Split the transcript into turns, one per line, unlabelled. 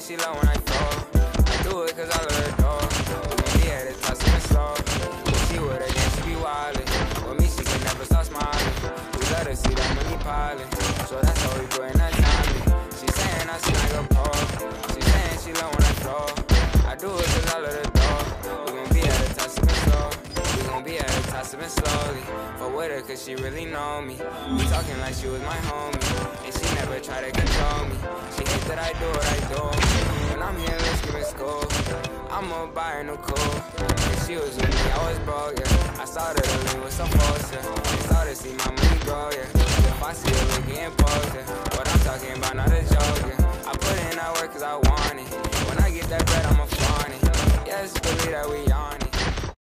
she love when I fall. I do it cause I love her dog. We gon' be at the top, sippin' slow. If she with her, then she be wildin'. With me, she can never stop smiling. We let her see that money piling. So that's how we puttin' that time in. She saying I snag a pole. She saying she love when I throw. I do it cause I love her dog. We gon' be at the top, sippin' slow. We gon' be at the top, sippin' slowly. Fuck with her cause she really know me. We talking like she was my homie. And she never try to control me. She hate that I do what I do. When I'm here, let's give it school. I'ma buy her new cool. When she was with me, I was broke, yeah. I started to lean with some folks, yeah. They started to see my money grow, yeah. If I see her looking imposed, yeah. What I'm talking about, not a joke, yeah. I put in that work cause I want it. When I get that bread, I'ma flaunt it. Yes, believe that we on it.